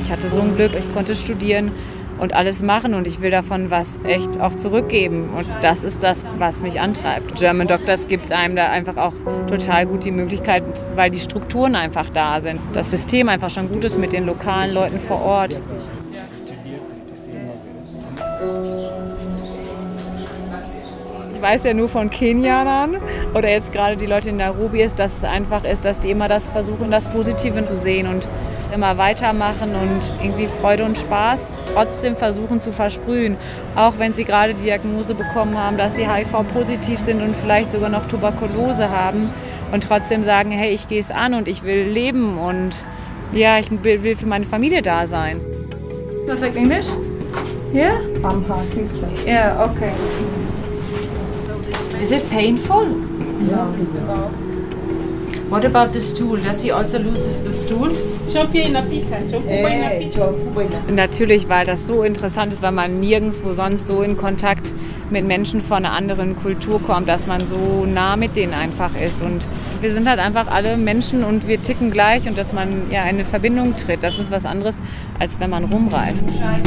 Ich hatte so ein Glück, ich konnte studieren und alles machen und ich will davon was echt auch zurückgeben. Und das ist das, was mich antreibt. German Doctors gibt einem da einfach auch total gut die Möglichkeit, weil die Strukturen einfach da sind. Das System einfach schon gut ist mit den lokalen Leuten vor Ort. Ich weiß ja nur von Kenianern oder jetzt gerade die Leute in Nairobi dass es einfach ist, dass die immer das versuchen, das Positive zu sehen und immer weitermachen und irgendwie Freude und Spaß trotzdem versuchen zu versprühen. Auch wenn sie gerade die Diagnose bekommen haben, dass sie HIV-positiv sind und vielleicht sogar noch Tuberkulose haben und trotzdem sagen, hey, ich gehe es an und ich will leben und ja, ich will für meine Familie da sein. Perfect English? Yeah? I'm her sister. Yeah, okay. Is it painful? Yeah. What about the stool? Does he also lose the stool? Natürlich, weil das so interessant ist, weil man nirgendwo sonst so in Kontakt mit Menschen von einer anderen Kultur kommt, dass man so nah mit denen einfach ist. Und wir sind halt einfach alle Menschen und wir ticken gleich und dass man ja in eine Verbindung tritt. Das ist was anderes, als wenn man rumreist.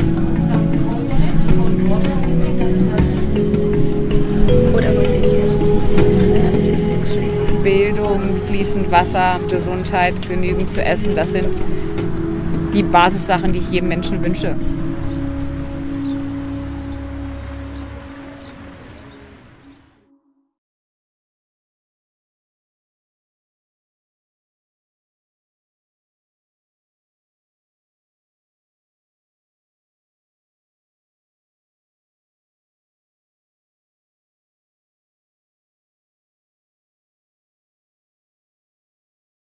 Bildung, fließend Wasser, Gesundheit, genügend zu essen, das sind die Basissachen, die ich jedem Menschen wünsche.